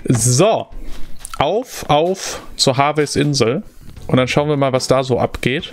So. Auf zur Harveys Insel. Und dann schauen wir mal, was da so abgeht.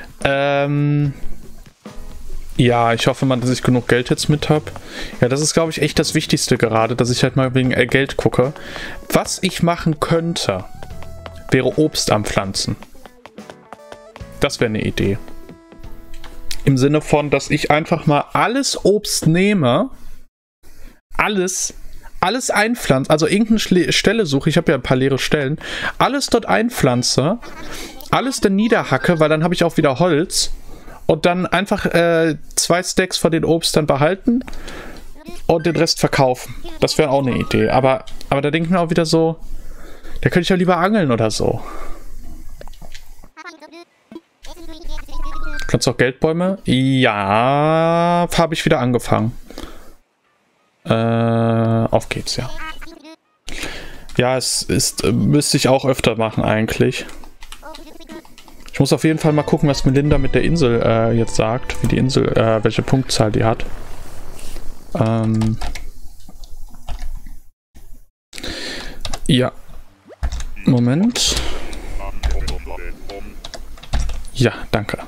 Ja, ich hoffe mal, dass ich genug Geld jetzt mit habe. Ja, das ist, glaube ich, echt das Wichtigste gerade, dass ich halt mal wegen Geld gucke. Was ich machen könnte, wäre Obst anpflanzen. Das wäre eine Idee. Im Sinne von, dass ich einfach mal alles Obst nehme, alles einpflanze, also irgendeine Stelle suche, ich habe ja ein paar leere Stellen, alles dort einpflanze, alles dann niederhacke, weil dann habe ich auch wieder Holz. Und dann einfach 2 Stacks von den Obst dann behalten und den Rest verkaufen. Das wäre auch eine Idee. Aber da denke ich mir auch wieder so, da könnte ich ja lieber angeln oder so. Kannst du auch Geldbäume? Ja, habe ich wieder angefangen. Auf geht's, ja. Ja, müsste ich auch öfter machen eigentlich. Ich muss auf jeden Fall mal gucken, was Melinda mit der Insel jetzt sagt. Wie die Insel, welche Punktzahl die hat. Ja. Moment. Ja, danke.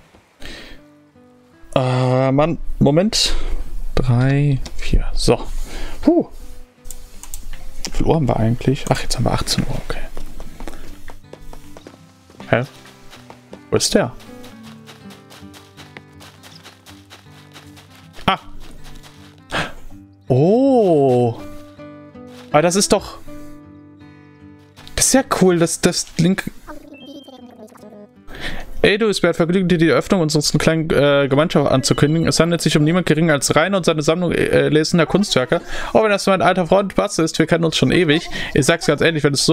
Mann, Moment. 3, 4, so. Wie viel Uhr haben wir eigentlich? Ach, jetzt haben wir 18 Uhr, okay. Hä? Wo ist der? Ah. Oh. Aber das ist doch... Das ist ja cool, das Link... Ey, du, es wäre vergnügend, dir die Eröffnung unserer kleinen Gemeinschaft anzukündigen. Es handelt sich um niemand geringer als Rainer und seine Sammlung lesender Kunstwerke. Auch wenn das mein alter Freund Bas ist, wir kennen uns schon ewig. Ich sag's ganz ehrlich, wenn es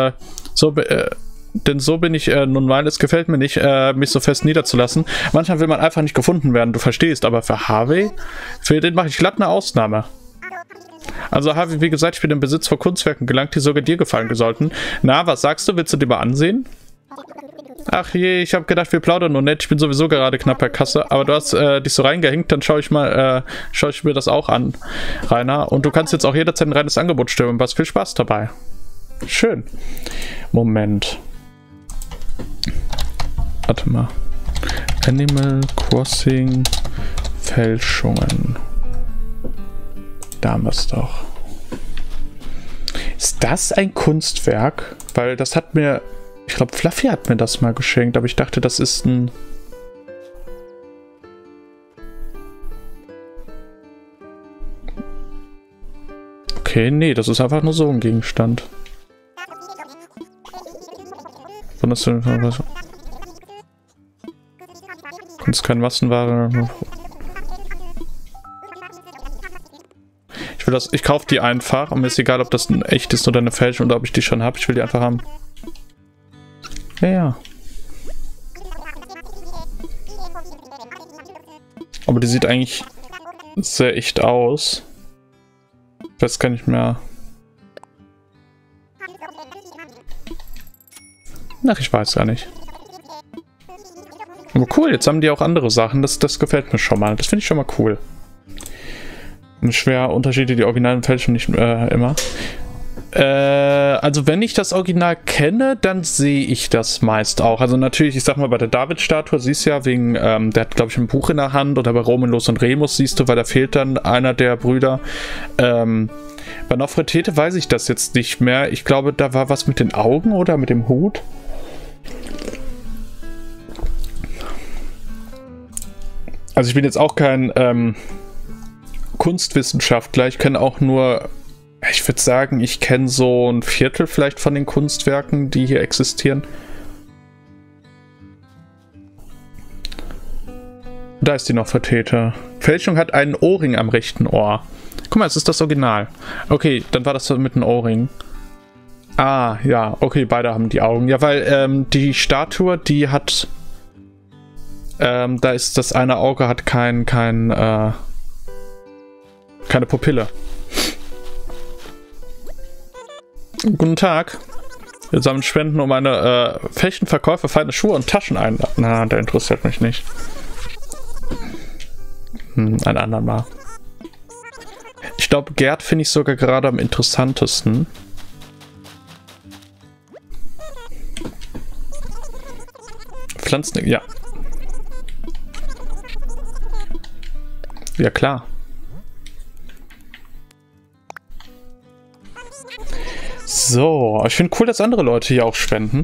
denn so bin ich nun mal, es gefällt mir nicht, mich so fest niederzulassen. Manchmal will man einfach nicht gefunden werden, du verstehst, aber für Harvey, für den mache ich glatt eine Ausnahme. Also Harvey, wie gesagt, ich bin im Besitz von Kunstwerken gelangt, die sogar dir gefallen sollten. Na, was sagst du, willst du dir mal ansehen? Ach je, ich habe gedacht, wir plaudern nur nett, ich bin sowieso gerade knapp bei Kasse, aber du hast dich so reingehängt, dann schaue ich mir das auch an, Rainer. Und du kannst jetzt auch jederzeit ein reines Angebot stellen, was viel Spaß dabei. Schön. Moment. Warte mal. Animal Crossing Fälschungen. Da haben wir es doch. Ist das ein Kunstwerk? Weil das hat mir... Ich glaube, Fluffy hat mir das mal geschenkt, aber ich dachte, das ist ein... Okay, nee, das ist einfach nur so ein Gegenstand. Von das Kunst kein Massenware. Ich kaufe die einfach und mir ist egal, ob das ein echt ist oder eine Fälschung oder ob ich die schon habe. Ich will die einfach haben. Ja. Aber die sieht eigentlich sehr echt aus. Ich weiß gar nicht mehr. Ach, ich weiß gar nicht. Aber cool, jetzt haben die auch andere Sachen. Das gefällt mir schon mal. Das finde ich schon mal cool. Schwer Unterschiede, die originalen Fälschungen nicht immer. Also wenn ich das Original kenne, dann sehe ich das meist auch. Also natürlich, ich sag mal, bei der David-Statue siehst du ja wegen, der hat glaube ich ein Buch in der Hand, oder bei Romulus und Remus siehst du, weil da fehlt dann einer der Brüder. Bei Nofretete weiß ich das jetzt nicht mehr. Ich glaube, da war was mit den Augen oder mit dem Hut. Also ich bin jetzt auch kein Kunstwissenschaftler. Ich kenne auch nur, ich würde sagen, ich kenne so ein Viertel vielleicht von den Kunstwerken, die hier existieren. Da ist die Nofretete. Fälschung hat einen Ohrring am rechten Ohr. Guck mal, es ist das Original. Okay, dann war das mit einem Ohrring. Ah, ja, okay, beide haben die Augen. Ja, weil die Statue, die hat... da ist das eine Auge, hat keine Pupille. Guten Tag. Wir sammeln Spenden, um eine Flächenverkäufe, feine Schuhe und Taschen ein. Na, der interessiert mich nicht. Ein andermal. Ich glaube, Gerd finde ich sogar gerade am interessantesten. Pflanzen... Ja. Ja, klar. So, ich finde cool, dass andere Leute hier auch spenden.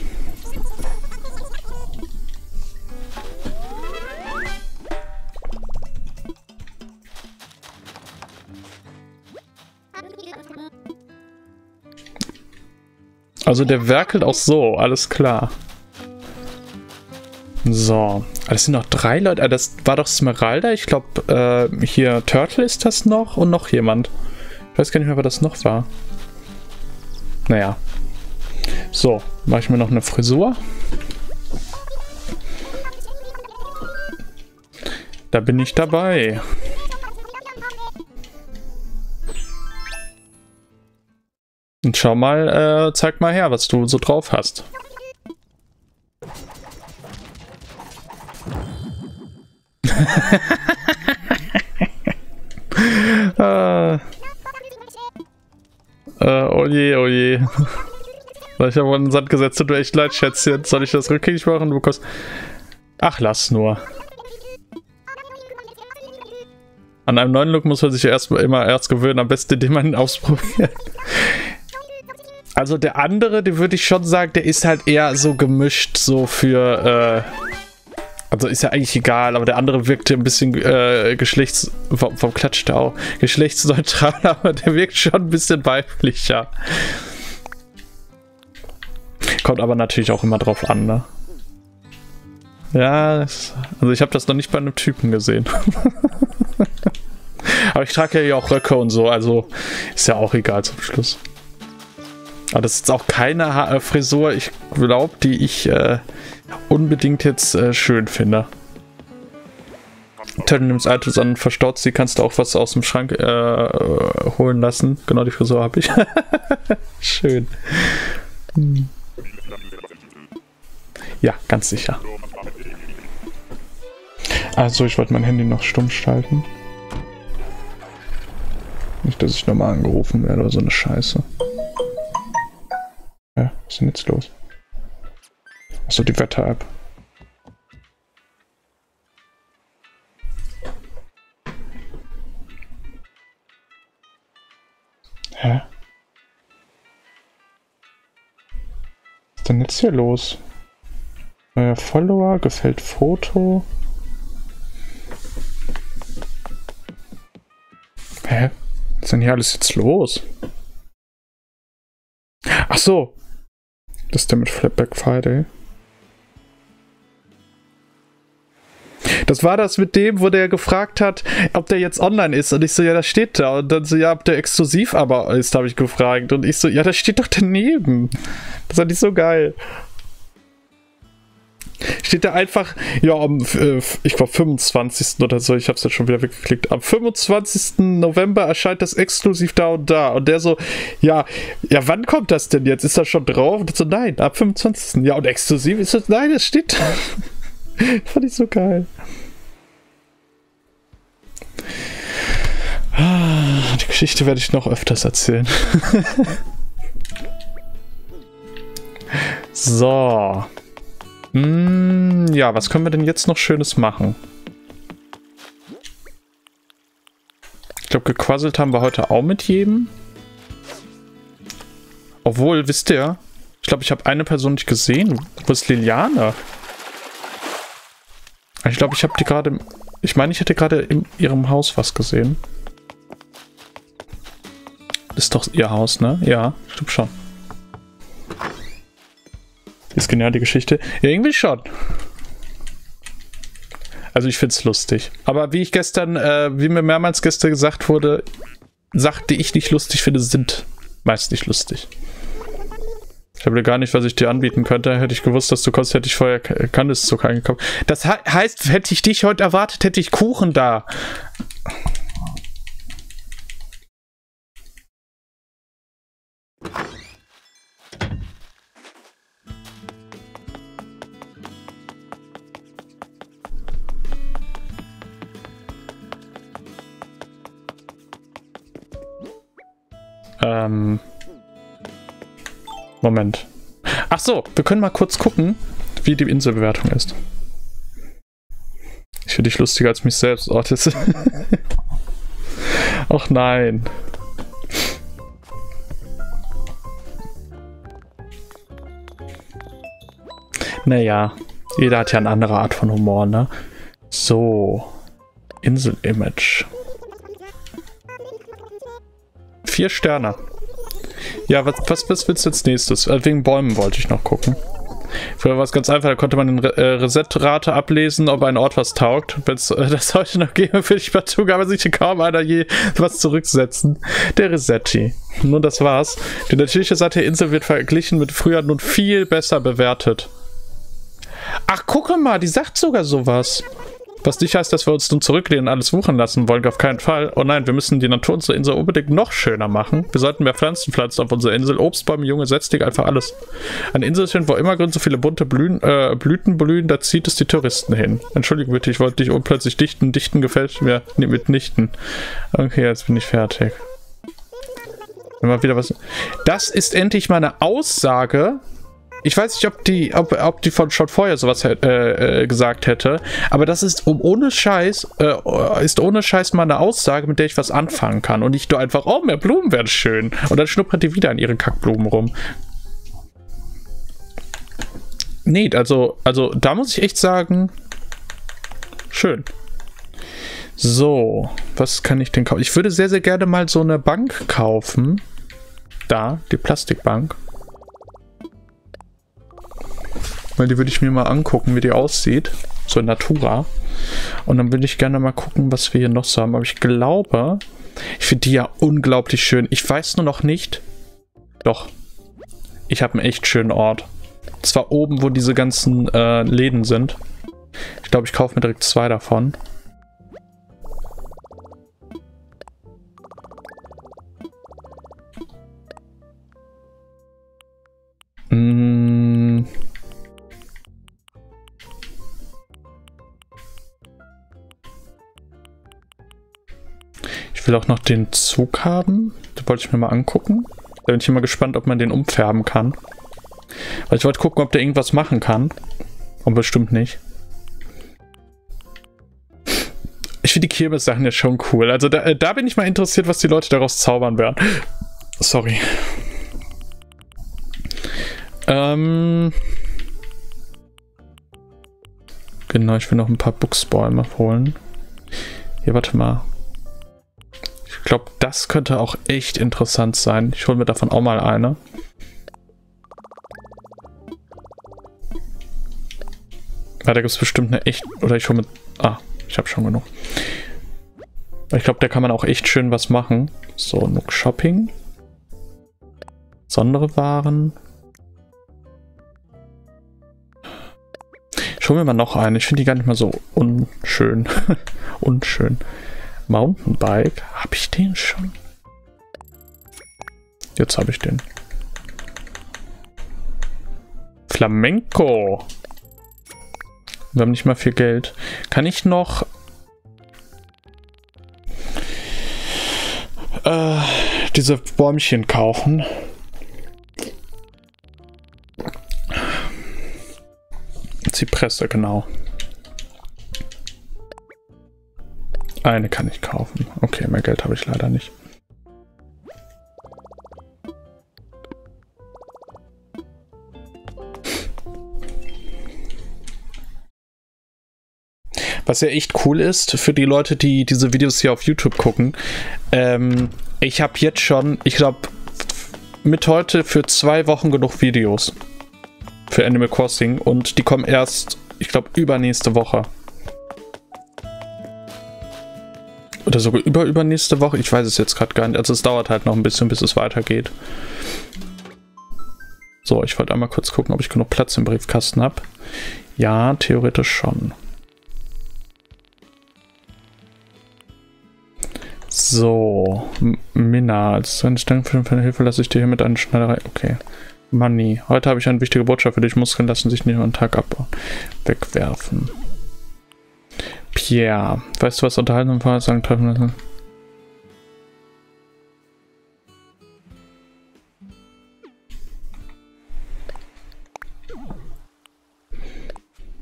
Also der werkelt auch so, alles klar. So, das sind noch 3 Leute. Das war doch Smeralda. Ich glaube, hier Turtle ist das noch und noch jemand. Ich weiß gar nicht mehr, wer das noch war. Naja. So, mache ich mir noch eine Frisur. Da bin ich dabei. Und schau mal, zeig mal her, was du so drauf hast. Oh je, oh je. Ich habe in den Sand gesetzt, tut mir echt leid, Schätzchen. Soll ich das rückgängig machen? Du kommst... Ach, lass nur. An einem neuen Look muss man sich immer erst gewöhnen, am besten, indem man ihn ausprobiert. Also der andere, den würde ich schon sagen, der ist halt eher so gemischt, so für, also ist ja eigentlich egal, aber der andere wirkte ein bisschen vom Klatsch da auch, geschlechtsneutral, aber der wirkt schon ein bisschen weiblicher. Kommt aber natürlich auch immer drauf an, ne? Ja, also ich habe das noch nicht bei einem Typen gesehen. Aber ich trage ja auch Röcke und so, also ist ja auch egal zum Schluss. Aber das ist jetzt auch keine Frisur, ich glaube, die ich unbedingt jetzt schön finde. Turtle nimmst Altus an, verstaut sie, kannst du auch was aus dem Schrank holen lassen. Genau, die Frisur habe ich. Schön. Hm. Ja, ganz sicher. Also, ich wollte mein Handy noch stumm schalten. Nicht, dass ich nochmal angerufen werde oder so eine Scheiße. Ja, was ist denn jetzt los? Achso, die Wetter-App. Hä? Was ist denn jetzt hier los? Neuer Follower, gefällt Foto. Hä? Was ist denn hier alles jetzt los? Ach so. Das ist der mit Flapback Friday. Das war das mit dem, wo der gefragt hat, ob der jetzt online ist. Und ich so, ja, das steht da. Und dann so, ja, ob der exklusiv aber ist, habe ich gefragt. Und ich so, ja, das steht doch daneben. Das fand ich so geil. Steht da einfach, ja, am, ich glaube 25. oder so, ich habe es jetzt schon wieder weggeklickt, am 25. November erscheint das exklusiv da und da. Und der so, ja, wann kommt das denn jetzt? Ist das schon drauf? Und so, nein, ab 25. Ja, und exklusiv ist das, nein, das steht da. Fand ich so geil. Die Geschichte werde ich noch öfters erzählen. So. Ja, was können wir denn jetzt noch Schönes machen? Ich glaube, gequasselt haben wir heute auch mit jedem. Obwohl, wisst ihr, ich glaube, ich habe eine Person nicht gesehen. Wo ist Liliane? Ich glaube, ich habe die gerade... Ich meine, ich hätte gerade in ihrem Haus was gesehen. Das ist doch ihr Haus, ne? Ja, stimmt schon. Ist genial die Geschichte. Ja, irgendwie schon. Also ich finde es lustig. Aber wie ich gestern, wie mir mehrmals gestern gesagt wurde, Sachen, die ich nicht lustig finde, sind meist nicht lustig. Ich habe gar nicht, was ich dir anbieten könnte. Hätte ich gewusst, dass du kommst, hätte ich vorher Kandiszucker eingekauft. Das heißt, hätte ich dich heute erwartet, hätte ich Kuchen da. Moment. Ach so, wir können mal kurz gucken, wie die Inselbewertung ist. Ich finde dich lustiger als mich selbst. Oh, das ach nein. Naja, jeder hat ja eine andere Art von Humor, ne? So. Insel-Image. 4 Sterne. Ja, was willst du als nächstes? Wegen Bäumen wollte ich noch gucken. Früher war es ganz einfach, da konnte man den Reset-Rate ablesen, ob ein Ort was taugt. Wenn es das heute noch gäbe, würde ich partout, aber sich kaum einer je was zurücksetzen. Der Resetti. Nun, das war's. Die natürliche Seite der Insel wird verglichen mit früher nun viel besser bewertet. Ach, guck mal, die sagt sogar sowas. Was nicht heißt, dass wir uns nun zurücklehnen und alles wuchern lassen wollen, auf keinen Fall. Oh nein, wir müssen die Natur unserer Insel unbedingt noch schöner machen. Wir sollten mehr Pflanzen pflanzen auf unserer Insel. Obstbäume, junge Setzlinge, einfach alles. Eine Insel sind, wo immer so viele bunte Blüten blühen, da zieht es die Touristen hin. Entschuldigung bitte, ich wollte dich unplötzlich dichten. Dichten gefällt mir mitnichten. Okay, jetzt bin ich fertig. Immer wieder was. Das ist endlich mal eine Aussage. Ich weiß nicht, ob die schon vorher sowas gesagt hätte, aber das ist ohne Scheiß mal eine Aussage, mit der ich was anfangen kann und nicht nur einfach, oh, mehr Blumen wären schön. Und dann schnuppert die wieder an ihren Kackblumen rum. Nee, also da muss ich echt sagen, schön. So, was kann ich denn kaufen? Ich würde sehr, sehr gerne mal so eine Bank kaufen. Da, die Plastikbank. Weil die würde ich mir mal angucken, wie die aussieht. So in Natura. Und dann würde ich gerne mal gucken, was wir hier noch so haben. Aber ich glaube, ich finde die ja unglaublich schön. Ich weiß nur noch nicht. Doch. Ich habe einen echt schönen Ort. Zwar oben, wo diese ganzen Läden sind. Ich glaube, ich kaufe mir direkt 2 davon. Ich will auch noch den Zug haben. Den wollte ich mir mal angucken. Da bin ich immer gespannt, ob man den umfärben kann. Weil ich wollte gucken, ob der irgendwas machen kann. Und bestimmt nicht. Ich finde die Kirmes-Sachen ja schon cool. Also da bin ich mal interessiert, was die Leute daraus zaubern werden. Sorry. Genau, ich will noch ein paar Buchsbäume holen. Hier, warte mal. Ich glaube, das könnte auch echt interessant sein. Ich hole mir davon auch mal eine. Ja, da gibt es bestimmt eine echt... Oder ich hole mir... Ah, ich habe schon genug. Ich glaube, da kann man auch echt schön was machen. So, Nook Shopping. Besondere Waren. Ich hole mir mal noch eine. Ich finde die gar nicht mal so unschön. Unschön. Mountainbike. Habe ich den schon? Jetzt habe ich den. Flamenco. Wir haben nicht mal viel Geld. Kann ich noch... diese Bäumchen kaufen? Zypresse, genau. Eine kann ich kaufen. Okay, mehr Geld habe ich leider nicht. Was ja echt cool ist für die Leute, die diese Videos hier auf YouTube gucken. Ich habe jetzt schon, ich glaube, mit heute für 2 Wochen genug Videos für Animal Crossing und die kommen erst, ich glaube, übernächste Woche. Oder sogar übernächste Woche. Ich weiß es jetzt gerade gar nicht. Also es dauert halt noch ein bisschen, bis es weitergeht. So, ich wollte einmal kurz gucken, ob ich genug Platz im Briefkasten habe. Ja, theoretisch schon. So, Minna, als Dank für deine Hilfe lasse ich dir hiermit eine Schneiderei. Okay. Money. Heute habe ich eine wichtige Botschaft für dich. Muskeln lassen sich nicht über den Tag abbauen. Wegwerfen. Pierre. Weißt du, was unterhalten und Fahrer sagen treffen lassen?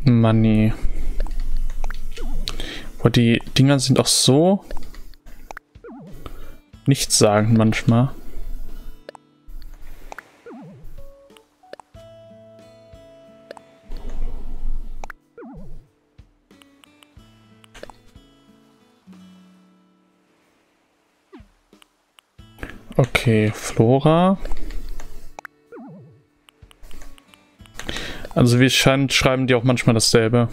Money. Boah, die Dinger sind auch so nichtssagend manchmal. Okay, Flora. Also wie es scheint, schreiben die auch manchmal dasselbe.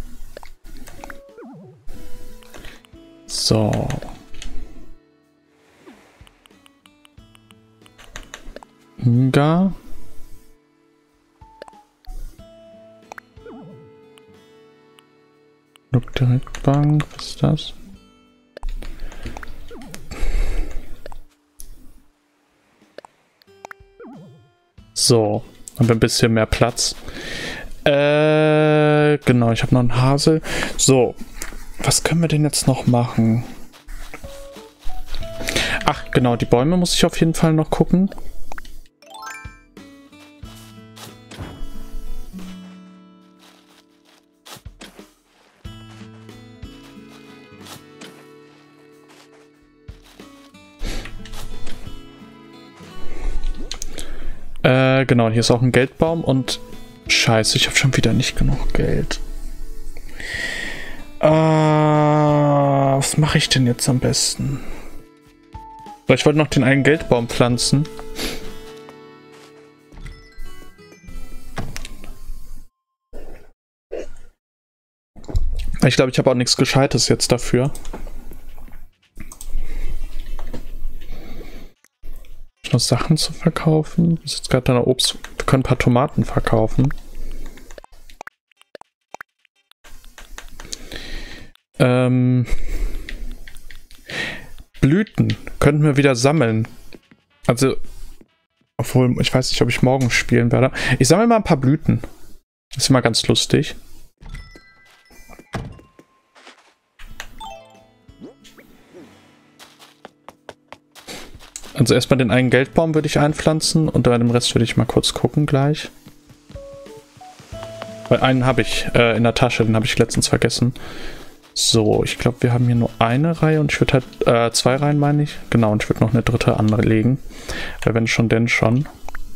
So. Inga. Direktbank, was ist das? So, haben wir ein bisschen mehr Platz. Genau, ich habe noch einen Hasel. So, was können wir denn jetzt noch machen? Ach, genau, die Bäume muss ich auf jeden Fall noch gucken. Genau, hier ist auch ein Geldbaum und scheiße, ich habe schon wieder nicht genug Geld. Was mache ich denn jetzt am besten? Weil ich wollte noch den einen Geldbaum pflanzen. Ich glaube, ich habe auch nichts Gescheites jetzt dafür. Noch Sachen zu verkaufen. Das ist jetzt gerade eine Obst. Wir können ein paar Tomaten verkaufen. Blüten könnten wir wieder sammeln. Also, obwohl, ich weiß nicht, ob ich morgen spielen werde. Ich sammle mal ein paar Blüten. Das ist mal ganz lustig. Also erstmal den einen Geldbaum würde ich einpflanzen und bei dem Rest würde ich mal kurz gucken gleich. Weil einen habe ich in der Tasche, den habe ich letztens vergessen. So, ich glaube, wir haben hier nur eine Reihe und ich würde halt, 2 Reihen meine ich. Genau, und ich würde noch eine dritte anlegen. Weil wenn schon, denn schon.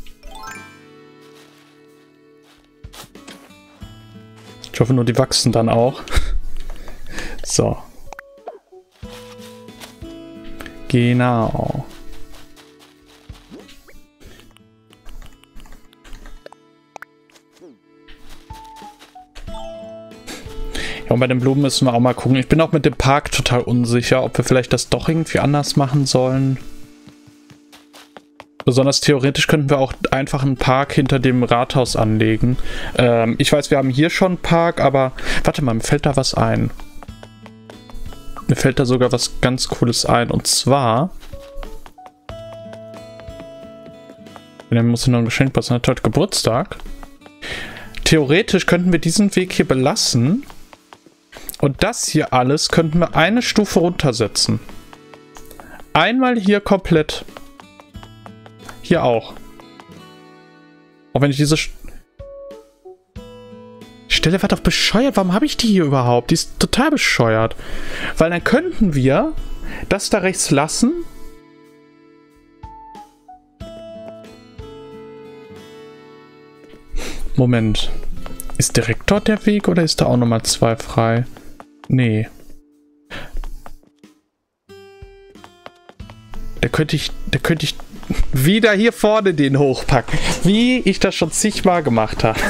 Ich hoffe nur, die wachsen dann auch. So. Genau. Ja, und bei den Blumen müssen wir auch mal gucken. Ich bin auch mit dem Park total unsicher, ob wir vielleicht das doch irgendwie anders machen sollen. Besonders theoretisch könnten wir auch einfach einen Park hinter dem Rathaus anlegen. Ich weiß, wir haben hier schon einen Park, aber... Warte mal, mir fällt da was ein. Mir fällt da sogar was ganz Cooles ein. Und zwar... Dann muss ich noch ein Geschenk passen. Hat heute Geburtstag. Theoretisch könnten wir diesen Weg hier belassen. Und das hier alles könnten wir eine Stufe runtersetzen. Einmal hier komplett. Hier auch. Auch wenn ich diese Stelle wird doch bescheuert. Warum habe ich die hier überhaupt? Die ist total bescheuert. Weil dann könnten wir das da rechts lassen. Moment. Ist direkt dort der Weg oder ist da auch nochmal 2 frei? Nee. Da könnte ich wieder hier vorne den hochpacken. Wie ich das schon zigmal gemacht habe.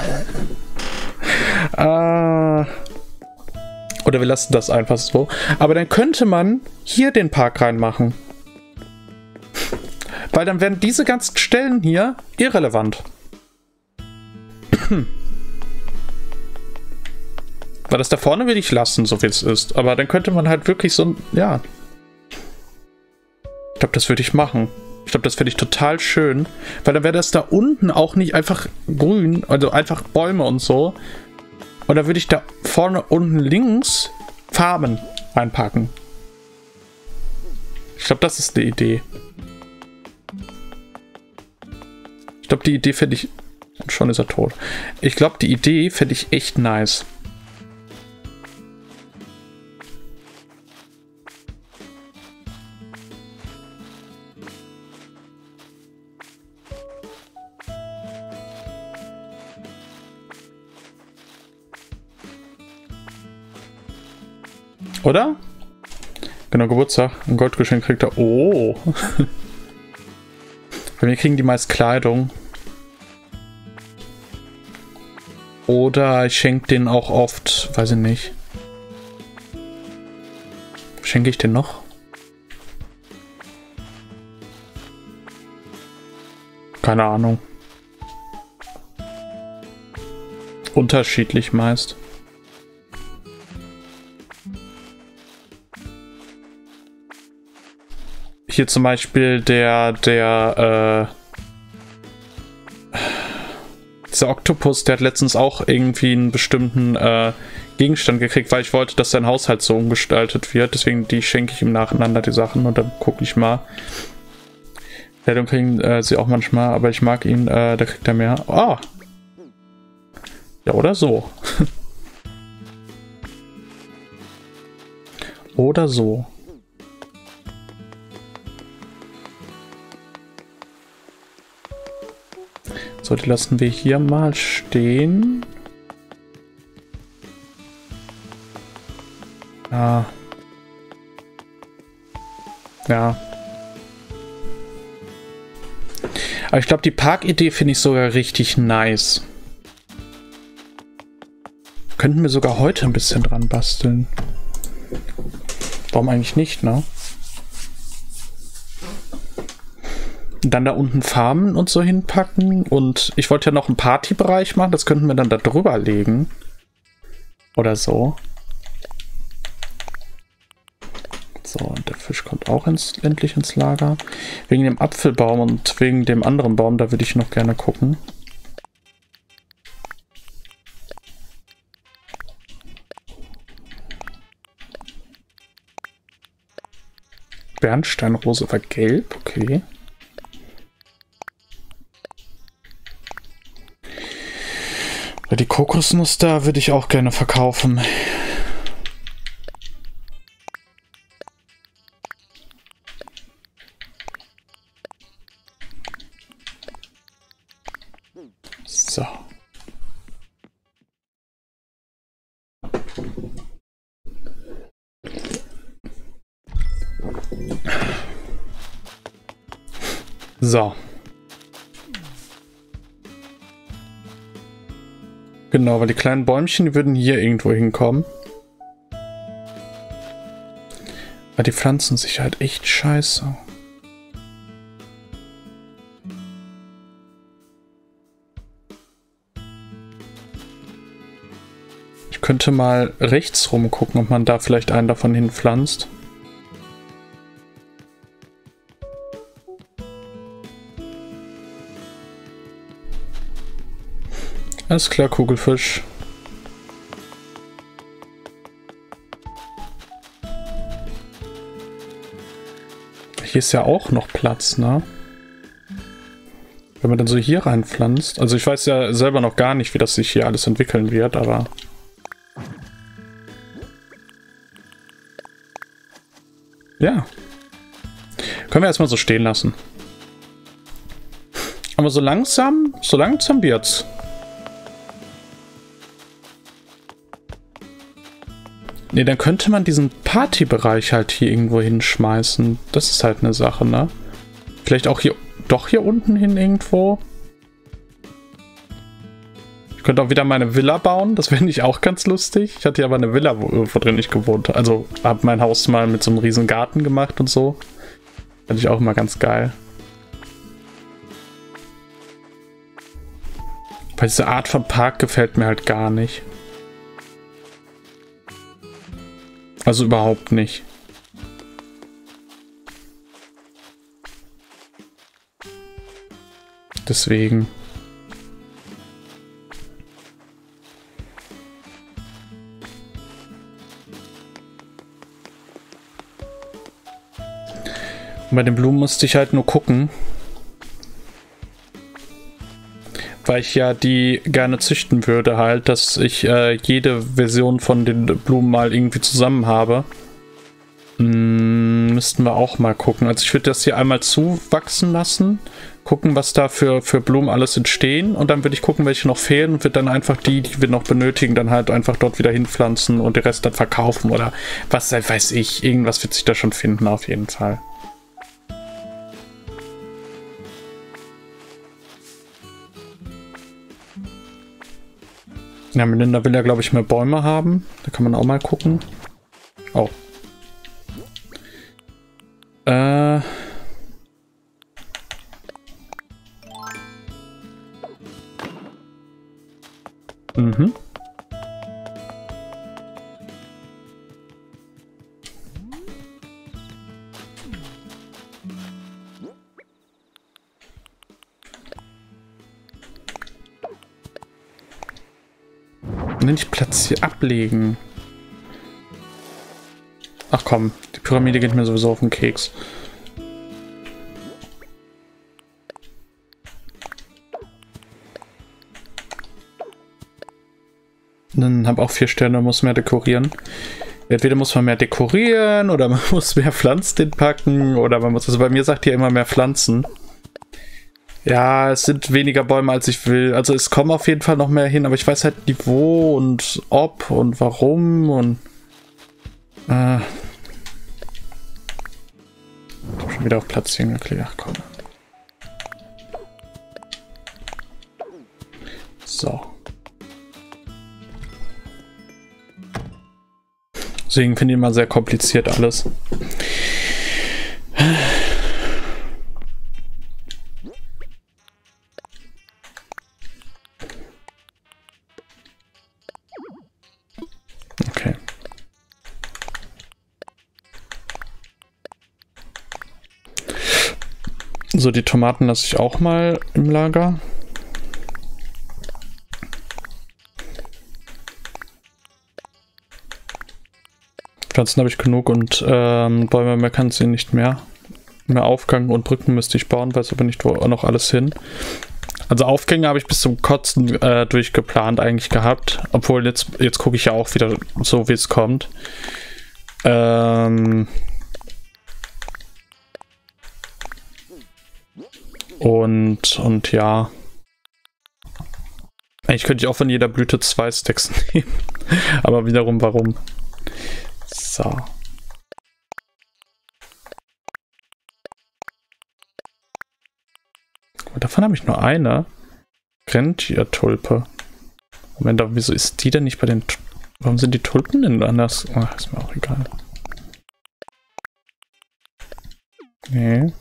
Oder wir lassen das einfach so. Aber dann könnte man hier den Park reinmachen. Weil dann wären diese ganzen Stellen hier irrelevant. Weil das da vorne will ich lassen, so wie es ist. Aber dann könnte man halt wirklich so, ja. Ich glaube, das würde ich machen. Ich glaube, das finde ich total schön. Weil dann wäre das da unten auch nicht einfach grün, also einfach Bäume und so. Und dann würde ich da vorne unten links Farben einpacken. Ich glaube, das ist die Idee. Ich glaube, die Idee finde ich... schon ist er tot. Ich glaube, die Idee fände ich echt nice. Oder? Genau, Geburtstag. Ein Goldgeschenk kriegt er. Oh. Bei mir kriegen die meist Kleidung. Oder ich schenke denen auch oft, weiß ich nicht. Schenke ich den noch? Keine Ahnung. Unterschiedlich meist. Hier zum Beispiel dieser Oktopus, der hat letztens auch irgendwie einen bestimmten Gegenstand gekriegt, weil ich wollte, dass sein Haushalt so umgestaltet wird. Deswegen die schenke ich ihm nacheinander die Sachen und dann gucke ich mal. Kleidung kriegen sie auch manchmal, aber ich mag ihn, da kriegt er mehr. Oh! Ja, oder so. Oder so. So, die lassen wir hier mal stehen. Ja. Ja. Aber ich glaube, die Parkidee finde ich sogar richtig nice. Könnten wir sogar heute ein bisschen dran basteln. Warum eigentlich nicht, ne? Dann da unten Farmen und so hinpacken. Und ich wollte ja noch einen Partybereich machen. Das könnten wir dann da drüber legen. Oder so. So, und der Fisch kommt auch endlich ins Lager. Wegen dem Apfelbaum und wegen dem anderen Baum, da würde ich noch gerne gucken. Bernsteinrose war gelb, okay. Die Kokosnuss da würde ich auch gerne verkaufen. So. So. Genau, weil die kleinen Bäumchen, die würden hier irgendwo hinkommen. Aber die Pflanzensicherheit echt scheiße. Ich könnte mal rechts rum gucken, ob man da vielleicht einen davon hinpflanzt. Alles klar, Kugelfisch. Hier ist ja auch noch Platz, ne? Wenn man dann so hier reinpflanzt. Also ich weiß ja selber noch gar nicht, wie das sich hier alles entwickeln wird, aber... Ja. Können wir erstmal so stehen lassen. Aber so langsam wird's. Ne, dann könnte man diesen Partybereich halt hier irgendwo hinschmeißen. Das ist halt eine Sache, ne? Vielleicht auch hier, doch hier unten hin irgendwo. Ich könnte auch wieder meine Villa bauen. Das fände ich auch ganz lustig. Ich hatte ja aber eine Villa, wo drin ich gewohnt habe. Also habe mein Haus mal mit so einem riesen Garten gemacht und so. Fand ich auch immer ganz geil. Weil diese Art von Park gefällt mir halt gar nicht. Also überhaupt nicht. Deswegen. Und bei den Blumen musste ich halt nur gucken. weil ich ja die gerne züchten würde halt, dass ich jede Version von den Blumen mal irgendwie zusammen habe. Müssten wir auch mal gucken. Also ich würde das hier einmal zuwachsen lassen, gucken, was da für Blumen alles entstehen und dann würde ich gucken, welche noch fehlen und würde dann einfach die wir noch benötigen, dann halt einfach dort wieder hinpflanzen und den Rest dann verkaufen oder was weiß ich. Irgendwas wird sich da schon finden auf jeden Fall. Ja, Melinda will ja, glaube ich, mehr Bäume haben. Da kann man auch mal gucken. Oh. Mhm. Nicht Platz hier ablegen. Ach komm, die Pyramide geht mir sowieso auf den Keks. Dann habe auch 4 Sterne, muss mehr dekorieren. Entweder muss man mehr dekorieren oder man muss mehr Pflanzen hinpacken oder man muss, also bei mir sagt ihr immer mehr Pflanzen. Ja, es sind weniger Bäume, als ich will. Also es kommen auf jeden Fall noch mehr hin, aber ich weiß halt nicht wo und ob und warum und... Ich hab schon wieder auf Platzieren geklickt. Ach komm. So. Deswegen finde ich immer sehr kompliziert alles. Okay. So, die Tomaten lasse ich auch mal im Lager. Pflanzen habe ich genug und Bäume mehr kann sie nicht mehr. Mehr Aufgang und Brücken müsste ich bauen, weiß aber nicht, wo noch alles hin. Also Aufgänge habe ich bis zum Kotzen durchgeplant eigentlich gehabt. Obwohl jetzt gucke ich ja auch wieder so, wie es kommt. Und ja. Eigentlich könnte ich auch von jeder Blüte 2 Stacks nehmen. Aber wiederum, warum? So. Davon habe ich nur eine. Rentiertulpe. Moment, aber wieso ist die denn nicht bei den... Warum sind die Tulpen denn anders? Ach, ist mir auch egal. Nee.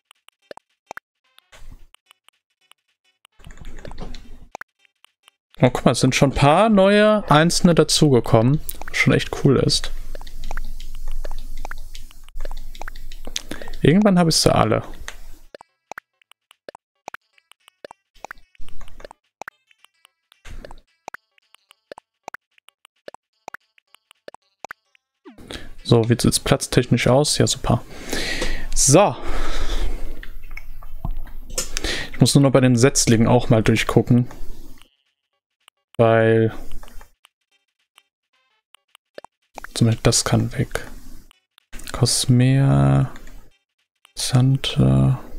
Oh, guck mal, es sind schon ein paar neue einzelne dazugekommen. Schon echt cool ist. Irgendwann habe ich sie alle. So, wie sieht es platztechnisch aus? Ja, super. So. Ich muss nur noch bei den Setzlingen auch mal durchgucken. Weil... Zum Beispiel das kann weg. Cosmea... Santa...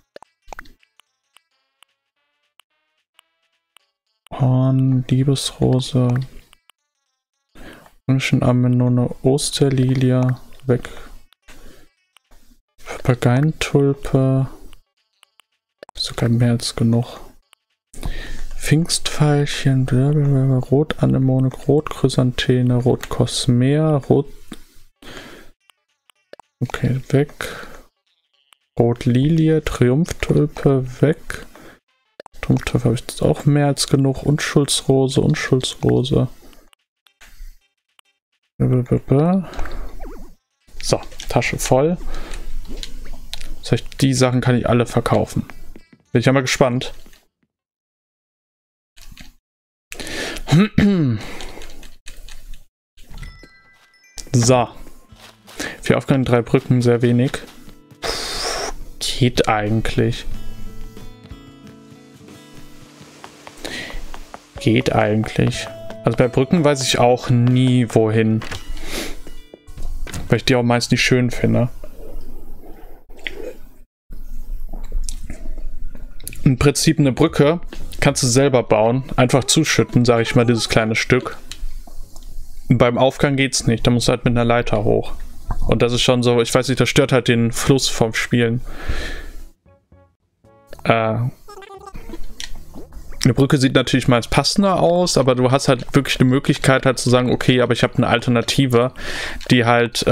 Horn, Liebesrose... Anemone, Osterlilie, weg. Papageientulpe. Sogar mehr als genug. Pfingstveilchen, Rotanemone, Rotchrysanthene, Rotkosmea, Rot. Okay, weg. Rotlilie, Triumphtulpe, weg. Triumphtulpe habe ich jetzt auch mehr als genug. Unschuldsrose, Unschuldsrose. So, Tasche voll. Das heißt, die Sachen kann ich alle verkaufen. Bin ich ja mal gespannt. So. 4 Aufgaben, 3 Brücken, sehr wenig. Geht eigentlich. geht eigentlich. Also bei Brücken weiß ich auch nie wohin. Weil ich die auch meist nicht schön finde. Im Prinzip eine Brücke kannst du selber bauen. Einfach zuschütten, sage ich mal, dieses kleine Stück. Beim Aufgang geht's nicht. Da musst du halt mit einer Leiter hoch. Und das ist schon so, ich weiß nicht, das stört halt den Fluss vom Spielen. Eine Brücke sieht natürlich meist passender aus, aber du hast halt wirklich eine Möglichkeit halt zu sagen, okay, aber ich habe eine Alternative, die halt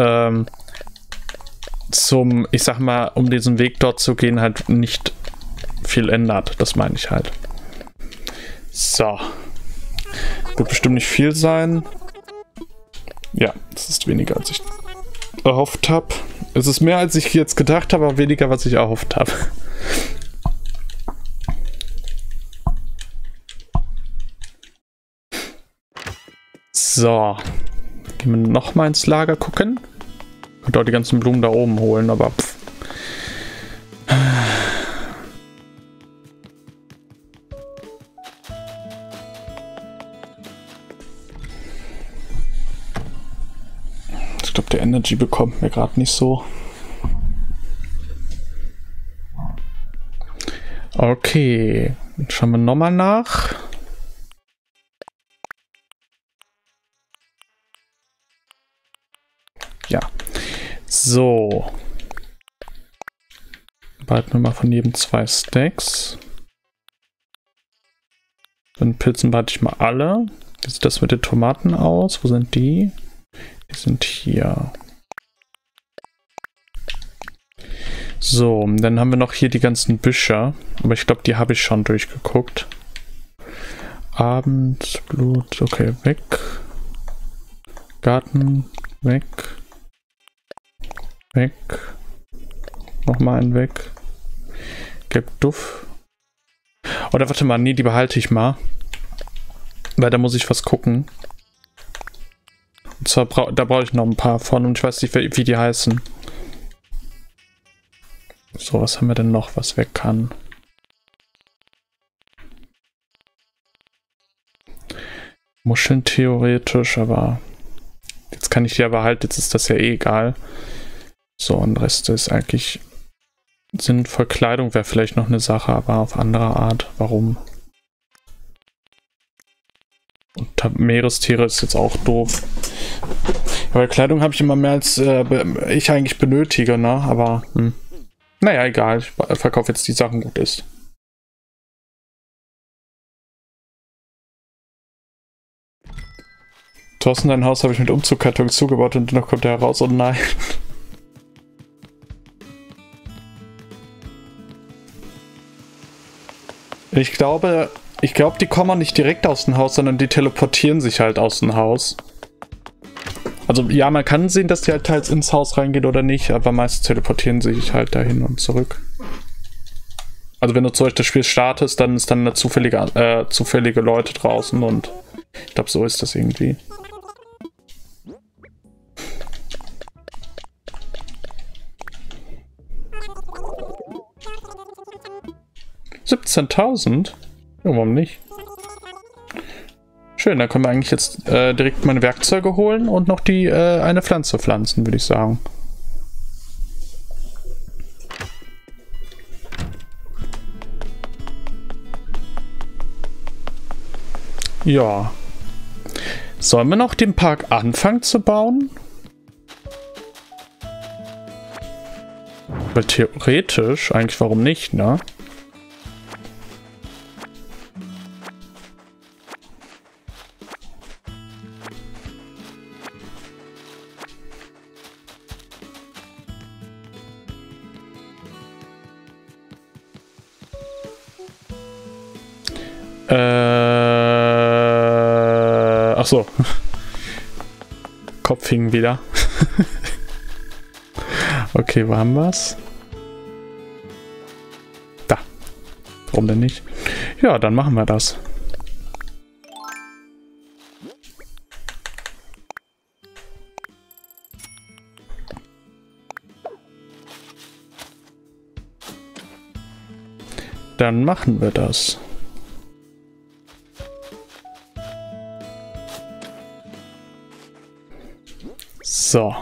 ich sag mal, um diesen Weg dort zu gehen, halt nicht viel ändert. Das meine ich halt. So. Wird bestimmt nicht viel sein. Ja, das ist weniger, als ich erhofft habe. Es ist mehr, als ich jetzt gedacht habe, aber weniger, was ich erhofft habe. So. Gehen wir nochmal ins Lager gucken. Ich könnte auch die ganzen Blumen da oben holen, aber pff. Ich glaube, der Energy bekommt mir gerade nicht so. Okay, dann schauen wir nochmal nach. Ja, so. Behalten wir mal von jedem 2 Stacks. Dann Pilzen behalte ich mal alle. Wie sieht das mit den Tomaten aus? Wo sind die? Die sind hier. So, dann haben wir noch hier die ganzen Büsche. Aber ich glaube, die habe ich schon durchgeguckt. Abendblut, okay, weg. Garten, weg. Weg. Nochmal einen weg. Gelbduft. Oder warte mal, nee, die behalte ich mal. Weil da muss ich was gucken. Und zwar da brauche ich noch ein paar von und ich weiß nicht, wie die heißen. So, was haben wir denn noch, was weg kann? Muscheln theoretisch, aber jetzt kann ich die aber halt, jetzt ist das ja eh egal. So, und der Rest ist eigentlich sinnvoll. Kleidung wäre vielleicht noch eine Sache, aber auf andere Art. Warum? Und Meerestiere ist jetzt auch doof. Aber Kleidung habe ich immer mehr als ich eigentlich benötige, ne? Aber naja, egal. Ich verkaufe jetzt die Sachen, gut ist. Thorsten, dein Haus habe ich mit Umzugkartons zugebaut und noch kommt er heraus. Oh nein. Ich glaube, die kommen auch nicht direkt aus dem Haus, sondern die teleportieren sich halt aus dem Haus. Also ja, man kann sehen, dass die halt teils ins Haus reingehen oder nicht, aber meistens teleportieren sie sich halt dahin und zurück. Also wenn du zum Beispiel das Spiel startest, dann ist dann eine zufällige Leute draußen und ich glaube, so ist das irgendwie. $17.000? Ja, warum nicht? Schön, dann können wir eigentlich jetzt direkt meine Werkzeuge holen und noch die eine Pflanze pflanzen, würde ich sagen. Ja. Sollen wir noch den Park anfangen zu bauen? Weil theoretisch, eigentlich warum nicht, ne? Ach so. Kopf hing wieder. Okay, wo haben wir's? Da. Warum denn nicht? Ja, dann machen wir das. Dann machen wir das. So.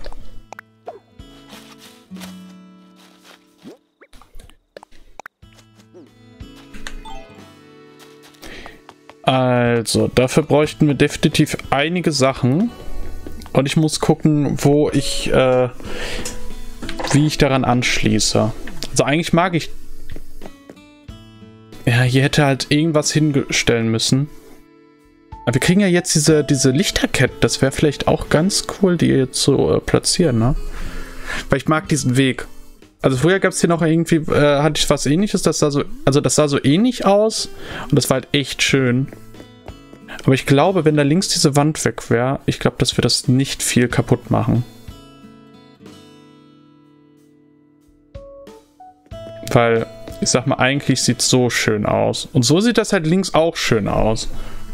Also, dafür bräuchten wir definitiv einige Sachen. Und ich muss gucken, wo ich, wie ich daran anschließe. Also eigentlich mag ich... Ja, hier hätte halt irgendwas hinstellen müssen. Aber wir kriegen ja jetzt diese Lichterketten. Das wäre vielleicht auch ganz cool, die hier zu platzieren, ne? Weil ich mag diesen Weg. Also früher gab es hier noch irgendwie, hatte ich was Ähnliches, das sah so ähnlich aus und das war halt echt schön. Aber ich glaube, wenn da links diese Wand weg wäre, ich glaube, dass wir das nicht viel kaputt machen. Weil, ich sag mal, eigentlich sieht es so schön aus. Und so sieht das halt links auch schön aus.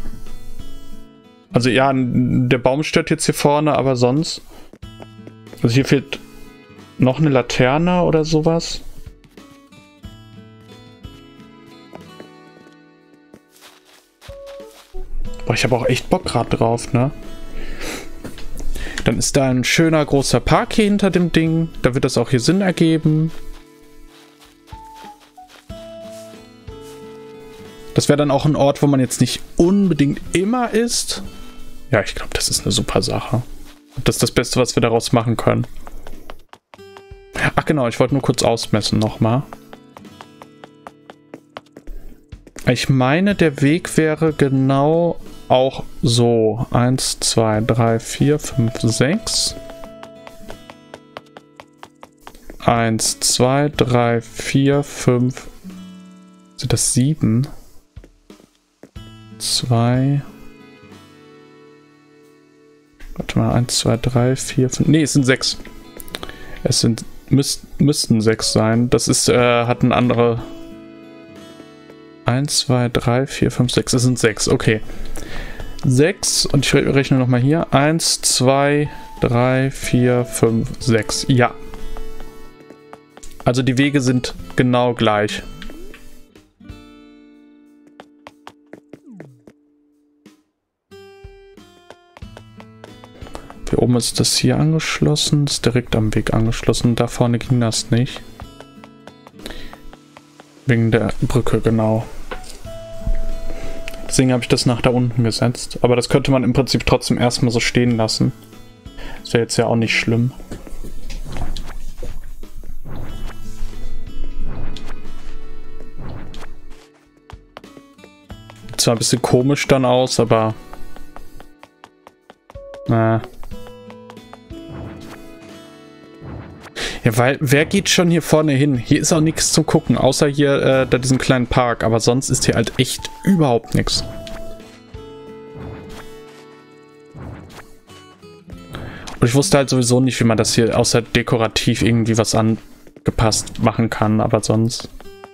Also ja, der Baum stört jetzt hier vorne, aber sonst... Also hier fehlt... noch eine Laterne oder sowas. Boah, ich habe auch echt Bock gerade drauf, ne? Dann ist da ein schöner großer Park hier hinter dem Ding. Da wird das auch hier Sinn ergeben. Das wäre dann auch ein Ort, wo man jetzt nicht unbedingt immer ist. Ja, ich glaube, das ist eine super Sache. Das ist das Beste, was wir daraus machen können. Ach genau, ich wollte nur kurz ausmessen nochmal. Ich meine, der Weg wäre genau auch so. 1, 2, 3, 4, 5, 6. 1, 2, 3, 4, 5. Sind das 7? 2. Warte mal, 1, 2, 3, 4, 5. Nee, es sind 6. Es sind müssten 6 sein. Das ist, hat eine andere... 1, 2, 3, 4, 5, 6. Es sind 6, okay. 6 und ich rechne nochmal hier. 1, 2, 3, 4, 5, 6. Ja. Also die Wege sind genau gleich. Hier oben ist das hier angeschlossen, ist direkt am Weg angeschlossen. Da vorne ging das nicht. Wegen der Brücke, genau. Deswegen habe ich das nach da unten gesetzt. Aber das könnte man im Prinzip trotzdem erstmal so stehen lassen. Ist ja jetzt ja auch nicht schlimm. Sieht zwar ein bisschen komisch dann aus, aber... Ja, weil, wer geht schon hier vorne hin? Hier ist auch nichts zum Gucken, außer hier da diesen kleinen Park. Aber sonst ist hier halt echt überhaupt nichts. Und ich wusste halt sowieso nicht, wie man das hier außer dekorativ irgendwie was angepasst machen kann, aber sonst...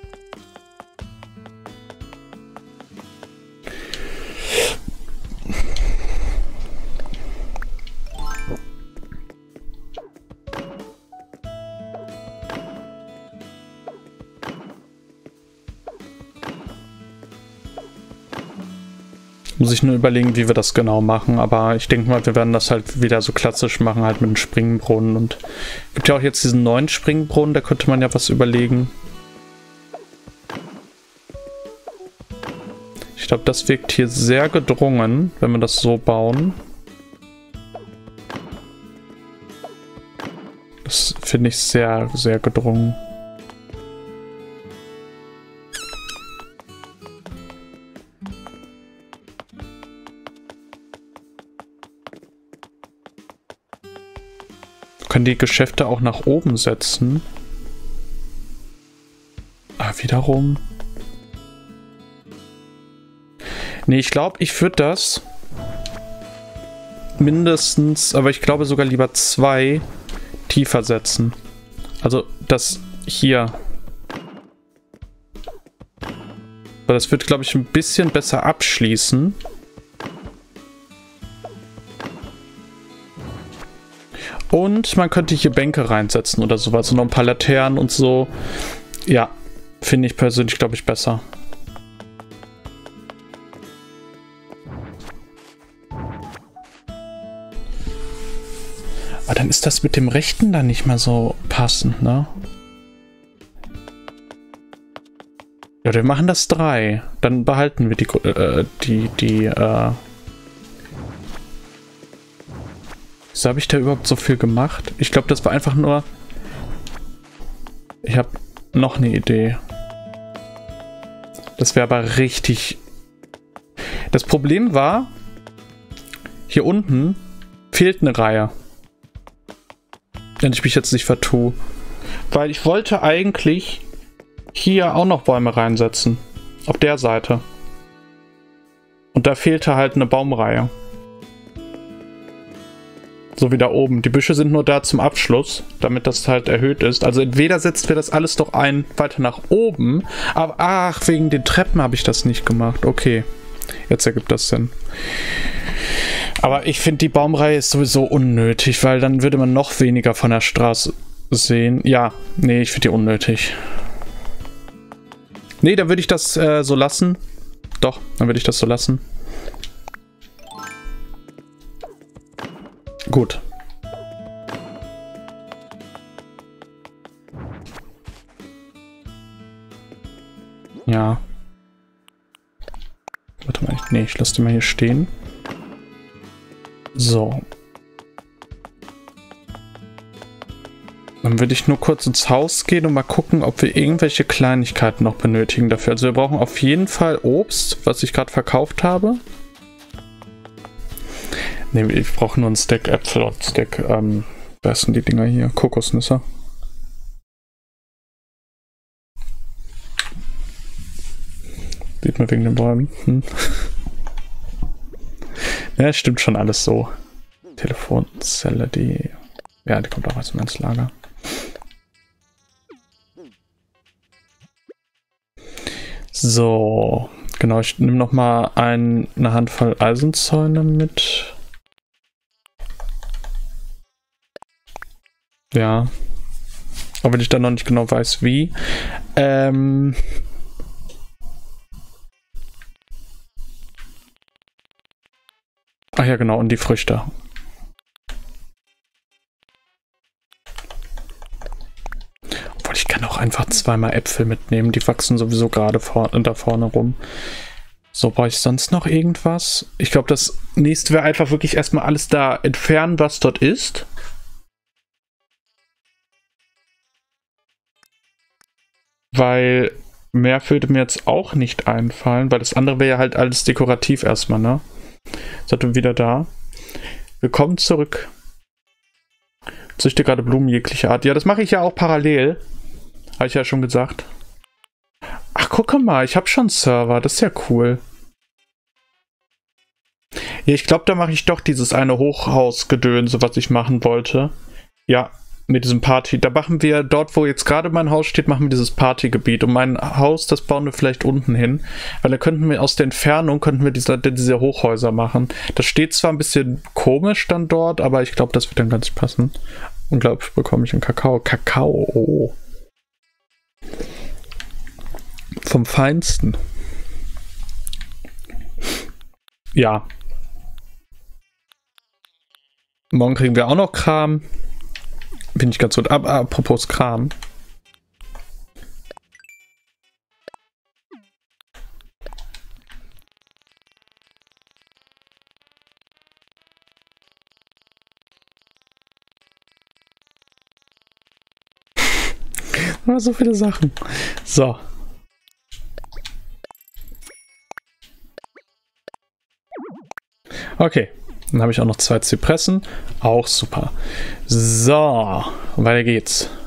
Muss ich nur überlegen, wie wir das genau machen, aber ich denke mal, wir werden das halt wieder so klassisch machen, halt mit einem Springbrunnen. Und es gibt ja auch jetzt diesen neuen Springbrunnen, da könnte man ja was überlegen. Ich glaube, das wirkt hier sehr gedrungen, wenn wir das so bauen. Das finde ich sehr, sehr gedrungen. Können die Geschäfte auch nach oben setzen. Ah, wiederum. Nee, ich glaube, ich würde das mindestens, aber ich glaube sogar lieber 2 tiefer setzen. Also das hier. Weil das wird, glaube ich, ein bisschen besser abschließen. Und man könnte hier Bänke reinsetzen oder sowas. Und noch ein paar Laternen und so. Ja, finde ich persönlich, glaube ich, besser. dann ist das mit dem rechten dann nicht mehr so passend, ne? Ja, wir machen das 3. Dann behalten wir wieso habe ich da überhaupt so viel gemacht? Ich glaube, das war einfach nur... Ich habe noch eine Idee. Das wäre aber richtig... Das Problem war, hier unten fehlt eine Reihe. Wenn ich mich jetzt nicht vertue. Weil ich wollte eigentlich hier auch noch Bäume reinsetzen. Auf der Seite. Und da fehlte halt eine Baumreihe. So wie da oben. Die Büsche sind nur da zum Abschluss, damit das halt erhöht ist. Also entweder setzen wir das alles doch ein weiter nach oben, aber ach, wegen den Treppen habe ich das nicht gemacht. Okay, jetzt ergibt das Sinn. Aber ich finde, die Baumreihe ist sowieso unnötig, weil dann würde man noch weniger von der Straße sehen. Ja, nee, ich finde die unnötig. Nee, dann würde ich das so lassen. Doch, dann würde ich das so lassen. Gut. Ja. Warte mal, nee, ich lasse die mal hier stehen. So. Dann würde ich nur kurz ins Haus gehen und mal gucken, ob wir irgendwelche Kleinigkeiten noch benötigen dafür. Also wir brauchen auf jeden Fall Obst, was ich gerade verkauft habe. Ne, ich brauche nur einen Stack Äpfel und Stack, was sind die Dinger hier? Kokosnüsse. Sieht man wegen den Bäumen. Ja, stimmt schon alles so. Telefonzelle, die... Ja, die kommt auch aus dem Lager. So, genau, ich nehme noch mal eine Handvoll Eisenzäune mit. Ja. Auch wenn ich dann noch nicht genau weiß, wie. Ach ja, genau, und die Früchte. Obwohl, ich kann auch einfach zweimal Äpfel mitnehmen. Die wachsen sowieso gerade da vorne rum. So, brauche ich sonst noch irgendwas? Ich glaube, das nächste wäre einfach wirklich erstmal alles da entfernen, was dort ist. Weil mehr würde mir jetzt auch nicht einfallen, weil das andere wäre ja halt alles dekorativ erstmal, ne? Seid ihr wieder da? Willkommen zurück. Züchte gerade Blumen jeglicher Art. Ja, das mache ich ja auch parallel. Habe ich ja schon gesagt. Ach, guck mal, ich habe schon Server. Das ist ja cool. Ja, ich glaube, da mache ich doch dieses eine Hochhausgedönse, was ich machen wollte. Ja, mit diesem Party. Da machen wir dort, wo jetzt gerade mein Haus steht, machen wir dieses Partygebiet. Und mein Haus, das bauen wir vielleicht unten hin. Weil da könnten wir aus der Entfernung diese Hochhäuser machen. Das steht zwar ein bisschen komisch dann dort, aber ich glaube, das wird dann ganz passen. Und glaube ich, bekomme ich einen Kakao. Kakao, oh. Vom Feinsten. Ja. Morgen kriegen wir auch noch Kram. Bin ich ganz gut. Aber apropos Kram. So viele Sachen. So. Okay. Dann habe ich auch noch 2 Zypressen. Auch super. So. Weiter geht's.